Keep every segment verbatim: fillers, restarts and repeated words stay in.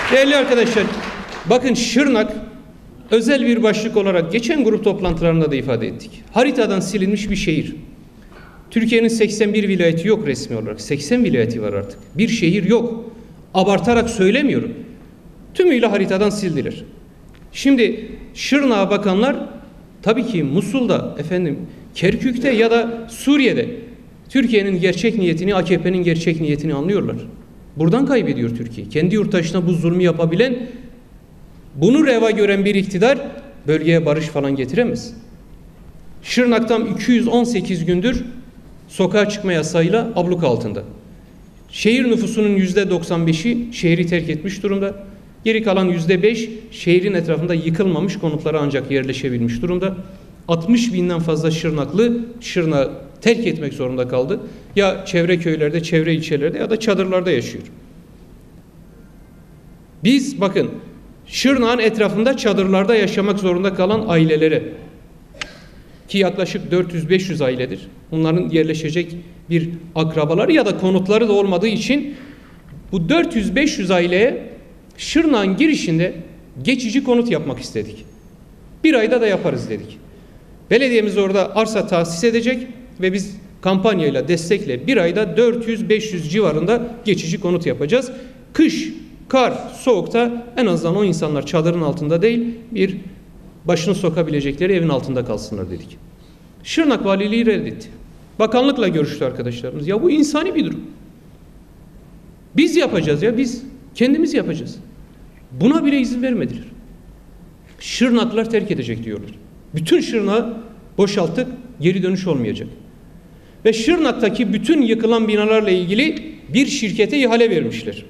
Değerli arkadaşlar, bakın Şırnak özel bir başlık olarak geçen grup toplantılarında da ifade ettik. Haritadan silinmiş bir şehir. Türkiye'nin seksen bir vilayeti yok resmi olarak. seksen vilayeti var artık. Bir şehir yok. Abartarak söylemiyorum. Tümüyle haritadan sildiler. Şimdi Şırnak'a bakanlar tabii ki Musul'da, efendim Kerkük'te ya da Suriye'de Türkiye'nin gerçek niyetini, A K P'nin gerçek niyetini anlıyorlar. Buradan kaybediyor Türkiye. Kendi yurttaşına bu zulmü yapabilen, bunu reva gören bir iktidar bölgeye barış falan getiremez. Şırnak'tan iki yüz on sekiz gündür sokağa çıkma yasağıyla abluk altında. Şehir nüfusunun yüzde doksan beşi şehri terk etmiş durumda. Geri kalan yüzde beş şehrin etrafında yıkılmamış konutlara ancak yerleşebilmiş durumda. altmış binden fazla Şırnaklı Şırnak'ı terk etmek zorunda kaldı. Ya çevre köylerde, çevre ilçelerde ya da çadırlarda yaşıyor. Biz bakın Şırnak'ın etrafında çadırlarda yaşamak zorunda kalan ailelere, ki yaklaşık dört yüz beş yüz ailedir. Bunların yerleşecek bir akrabaları ya da konutları da olmadığı için bu dört yüz beş yüz aileye Şırnak'ın girişinde geçici konut yapmak istedik. Bir ayda da yaparız dedik. Belediyemiz orada arsa tahsis edecek ve biz kampanyayla, destekle bir ayda dört yüz beş yüz civarında geçici konut yapacağız. Kış, kar, soğukta en azından o insanlar çadırın altında değil, bir başını sokabilecekleri evin altında kalsınlar dedik. Şırnak Valiliği reddetti. Bakanlıkla görüştü arkadaşlarımız. Ya bu insani bir durum. Biz yapacağız ya, biz kendimiz yapacağız. Buna bile izin vermediler. Şırnaklılar terk edecek diyorlar. Bütün Şırnak'ı boşalttık, geri dönüş olmayacak. Ve Şırnak'taki bütün yıkılan binalarla ilgili bir şirkete ihale vermişler.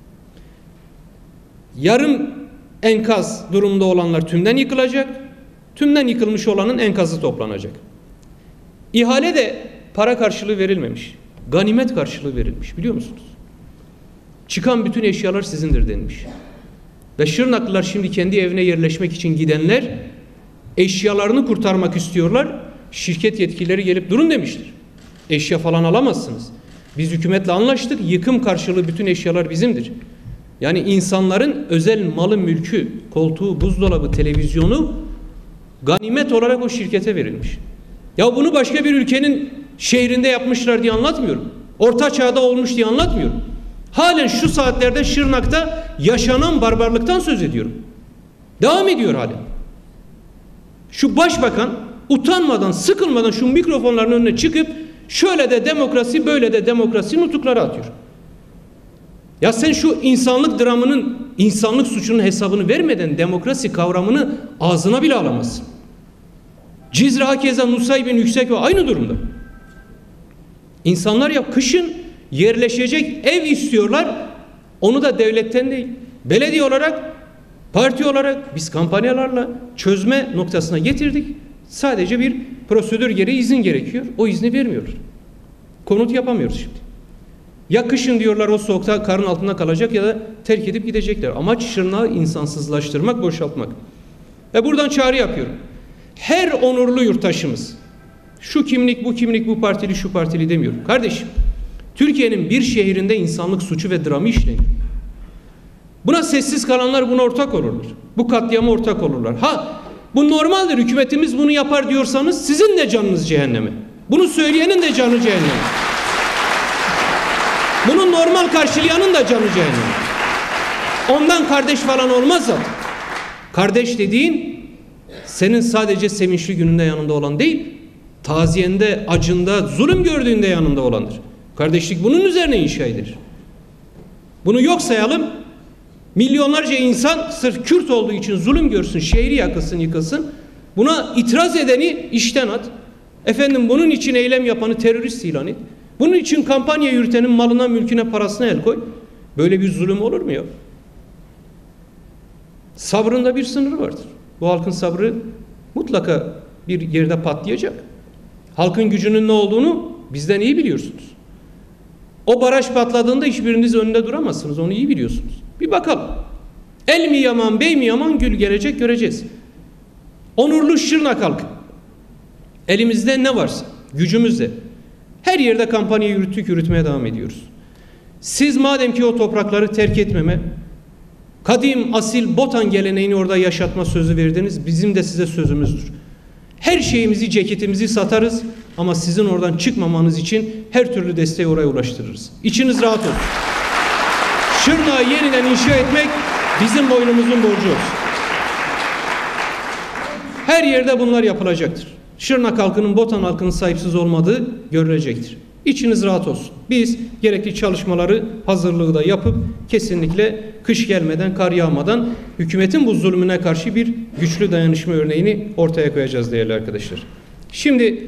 Yarım enkaz durumda olanlar tümden yıkılacak, tümden yıkılmış olanın enkazı toplanacak. İhale de para karşılığı verilmemiş, ganimet karşılığı verilmiş, biliyor musunuz? Çıkan bütün eşyalar sizindir denmiş. Ve Şırnaklılar şimdi kendi evine yerleşmek için gidenler eşyalarını kurtarmak istiyorlar. Şirket yetkilileri gelip durun demiştir. Eşya falan alamazsınız. Biz hükümetle anlaştık. Yıkım karşılığı bütün eşyalar bizimdir. Yani insanların özel malı, mülkü, koltuğu, buzdolabı, televizyonu ganimet olarak o şirkete verilmiş. Ya bunu başka bir ülkenin şehrinde yapmışlar diye anlatmıyorum. Orta çağda olmuş diye anlatmıyorum. Halen şu saatlerde Şırnak'ta yaşanan barbarlıktan söz ediyorum. Devam ediyor halen. Şu başbakan utanmadan, sıkılmadan şu mikrofonların önüne çıkıp şöyle de demokrasi, böyle de demokrasi nutukları atıyor. Ya sen şu insanlık dramının, insanlık suçunun hesabını vermeden demokrasi kavramını ağzına bile alamazsın. Cizre hakeza Nusaybin Yüksek ve aynı durumda. İnsanlar ya kışın yerleşecek ev istiyorlar. Onu da devletten değil, belediye olarak, parti olarak biz kampanyalarla çözme noktasına getirdik. Sadece bir prosedür gereği izin gerekiyor. O izni vermiyorlar. Konut yapamıyoruz şimdi. Ya kışın diyorlar o soğukta karın altında kalacak ya da terk edip gidecekler. Amaç Şırnak'ı insansızlaştırmak, boşaltmak. Ve buradan çağrı yapıyorum. Her onurlu yurttaşımız, şu kimlik, bu kimlik, bu partili, şu partili demiyorum. Kardeşim, Türkiye'nin bir şehrinde insanlık suçu ve dramı işleniyor. Buna sessiz kalanlar buna ortak olurlar. Bu katliama ortak olurlar. Ha, bu normaldir, hükümetimiz bunu yapar diyorsanız sizin de canınız cehenneme. Bunu söyleyenin de canı cehenneme. Bunun normal karşılayanın da canı cehenneme. Ondan kardeş falan olmaz zaten. Kardeş dediğin senin sadece sevinçli gününde yanında olan değil, taziyende, acında, zulüm gördüğünde yanında olandır. Kardeşlik bunun üzerine inşa edilir. Bunu yok sayalım. Milyonlarca insan sırf Kürt olduğu için zulüm görsün, şehri yakılsın, yıkılsın. Buna itiraz edeni işten at. Efendim bunun için eylem yapanı terörist ilan et. Bunun için kampanya yürütenin malına, mülküne, parasına el koy. Böyle bir zulüm olur mu ya? Sabrında bir sınırı vardır. Bu halkın sabrı mutlaka bir yerde patlayacak. Halkın gücünün ne olduğunu bizden iyi biliyorsunuz. O baraj patladığında hiçbiriniz önünde duramazsınız. Onu iyi biliyorsunuz. Bir bakalım. El mi yaman, bey mi yaman, gül gelecek göreceğiz. Onurlu Şırnak halkı. Elimizde ne varsa, gücümüzle her yerde kampanya yürüttük, yürütmeye devam ediyoruz. Siz madem ki o toprakları terk etmeme, Kadim, asil Botan geleneğini orada yaşatma sözü verdiniz. Bizim de size sözümüzdür. Her şeyimizi, ceketimizi satarız ama sizin oradan çıkmamanız için her türlü desteği oraya ulaştırırız. İçiniz rahat olsun. Şırnak'ı yeniden inşa etmek bizim boynumuzun borcu olsun. Her yerde bunlar yapılacaktır. Şırnak halkının, Botan halkının sahipsiz olmadığı görülecektir. İçiniz rahat olsun. Biz gerekli çalışmaları, hazırlığı da yapıp kesinlikle kış gelmeden, kar yağmadan hükümetin bu zulmüne karşı bir güçlü dayanışma örneğini ortaya koyacağız değerli arkadaşlar. Şimdi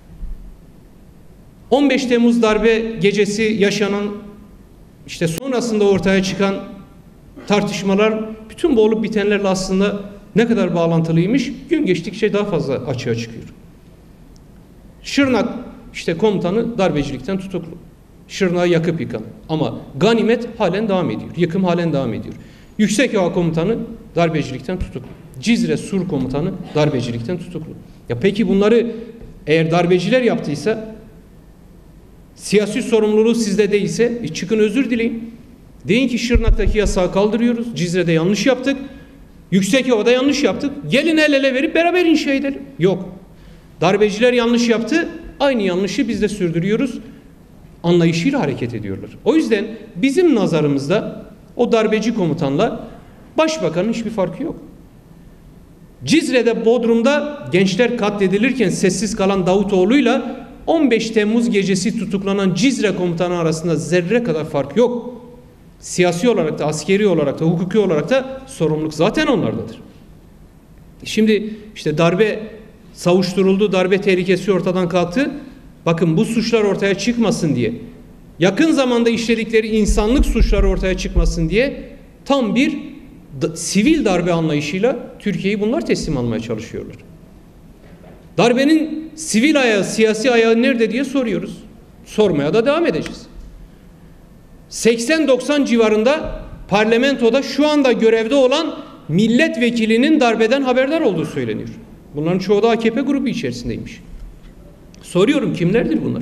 on beş Temmuz darbe gecesi yaşanan, işte sonrasında ortaya çıkan tartışmalar bütün bu olup bitenlerle aslında ne kadar bağlantılıymış gün geçtikçe daha fazla açığa çıkıyor. Şırnak işte komutanı darbecilikten tutuklu. Şırnak'ı yakıp yıkan. Ama ganimet halen devam ediyor. Yıkım halen devam ediyor. Yüksekova komutanı darbecilikten tutuklu. Cizre Sur komutanı darbecilikten tutuklu. Ya peki bunları eğer darbeciler yaptıysa, siyasi sorumluluğu sizde değilse e çıkın özür dileyin. Deyin ki Şırnak'taki yasağı kaldırıyoruz. Cizre'de yanlış yaptık. Yüksekova'da yanlış yaptık. Gelin el ele verip beraber inşa edelim. Yok. Darbeciler yanlış yaptı. Aynı yanlışı biz de sürdürüyoruz. Anlayışıyla hareket ediyorlar. O yüzden bizim nazarımızda o darbeci komutanla başbakanın hiçbir farkı yok. Cizre'de, Bodrum'da gençler katledilirken sessiz kalan Davutoğlu'yla on beş Temmuz gecesi tutuklanan Cizre komutanı arasında zerre kadar fark yok. Siyasi olarak da, askeri olarak da, hukuki olarak da sorumluluk zaten onlardadır. Şimdi işte darbe savuşturuldu, darbe tehlikesi ortadan kalktı. Bakın bu suçlar ortaya çıkmasın diye, yakın zamanda işledikleri insanlık suçları ortaya çıkmasın diye tam bir da, sivil darbe anlayışıyla Türkiye'yi bunlar teslim almaya çalışıyorlar. Darbenin sivil ayağı, siyasi ayağı nerede diye soruyoruz. Sormaya da devam edeceğiz. seksen doksan civarında parlamentoda şu anda görevde olan milletvekilinin darbeden haberdar olduğu söyleniyor. Bunların çoğu da A K P grubu içerisindeymiş. Soruyorum, kimlerdir bunlar?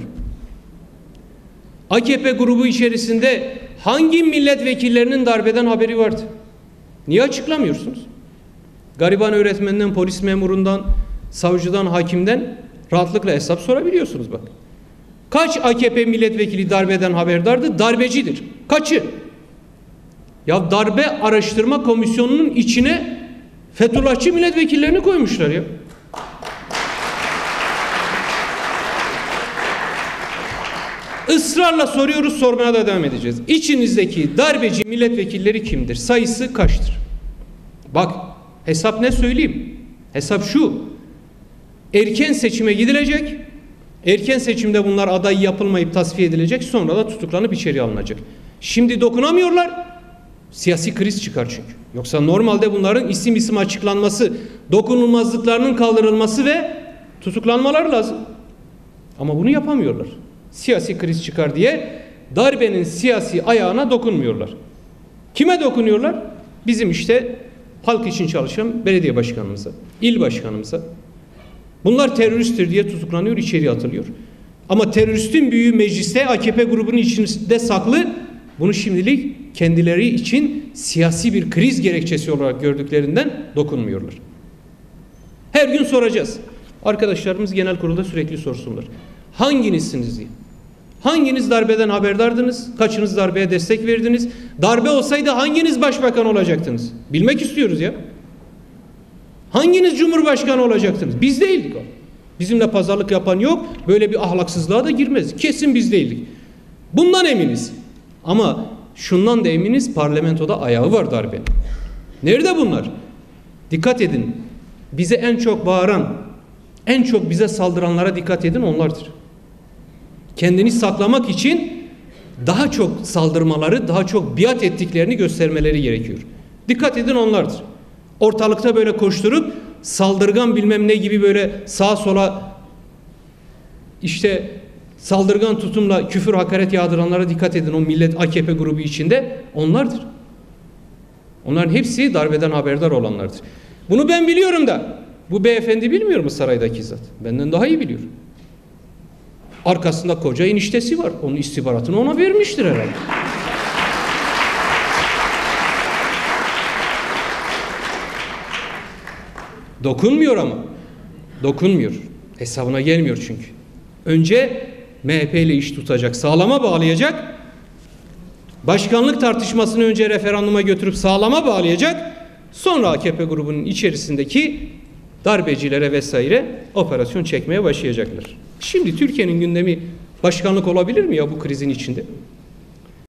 A K P grubu içerisinde hangi milletvekillerinin darbeden haberi vardı? Niye açıklamıyorsunuz? Gariban öğretmeninden, polis memurundan, savcıdan, hakimden rahatlıkla hesap sorabiliyorsunuz bak. Kaç A K P milletvekili darbeden haberdardı? Darbecidir. Kaçı? Ya darbe araştırma komisyonunun içine Fethullahçı milletvekillerini koymuşlar ya. Israrla soruyoruz, sormaya da devam edeceğiz. İçinizdeki darbeci milletvekilleri kimdir? Sayısı kaçtır? Bak, hesap ne söyleyeyim? Hesap şu. Erken seçime gidilecek. Erken seçimde bunlar aday yapılmayıp tasfiye edilecek. Sonra da tutuklanıp içeri alınacak. Şimdi dokunamıyorlar. Siyasi kriz çıkar çünkü. Yoksa normalde bunların isim isim açıklanması, dokunulmazlıklarının kaldırılması ve tutuklanmaları lazım. Ama bunu yapamıyorlar. Siyasi kriz çıkar diye darbenin siyasi ayağına dokunmuyorlar. Kime dokunuyorlar? Bizim işte halk için çalışan belediye başkanımıza, il başkanımıza. Bunlar teröristtir diye tutuklanıyor, içeri atılıyor. Ama teröristin büyüğü mecliste A K P grubunun içinde saklı. Bunu şimdilik kendileri için siyasi bir kriz gerekçesi olarak gördüklerinden dokunmuyorlar. Her gün soracağız. Arkadaşlarımız genel kurulda sürekli sorsunlar. Hanginizsiniz diye. Hanginiz darbeden haberdardınız? Kaçınız darbeye destek verdiniz? Darbe olsaydı hanginiz başbakan olacaktınız? Bilmek istiyoruz ya. Hanginiz cumhurbaşkanı olacaktınız? Biz değildik o. Bizimle pazarlık yapan yok. Böyle bir ahlaksızlığa da girmez. Kesin biz değildik. Bundan eminiz. Ama şundan da eminiz, parlamentoda ayağı var darbenin. Nerede bunlar? Dikkat edin. Bize en çok bağıran, en çok bize saldıranlara dikkat edin, onlardır. Kendini saklamak için daha çok saldırmaları, daha çok biat ettiklerini göstermeleri gerekiyor. Dikkat edin, onlardır. Ortalıkta böyle koşturup saldırgan bilmem ne gibi böyle sağa sola işte saldırgan tutumla küfür hakaret yağdıranlara dikkat edin. O millet A K P grubu içinde onlardır. Onların hepsi darbeden haberdar olanlardır. Bunu ben biliyorum da bu beyefendi bilmiyor mu saraydaki zat? Benden daha iyi biliyor. Arkasında koca eniştesi var. Onun istihbaratını ona vermiştir herhalde. Dokunmuyor ama. Dokunmuyor. Hesabına gelmiyor çünkü. Önce M H P ile iş tutacak, sağlama bağlayacak. Başkanlık tartışmasını önce referanduma götürüp sağlama bağlayacak. Sonra A K P grubunun içerisindeki darbecilere vesaire operasyon çekmeye başlayacaklar. Şimdi Türkiye'nin gündemi başkanlık olabilir mi ya bu krizin içinde?